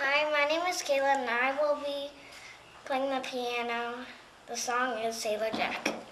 Hi, my name is Kayla and I will be playing the piano. The song is Sailor Jack.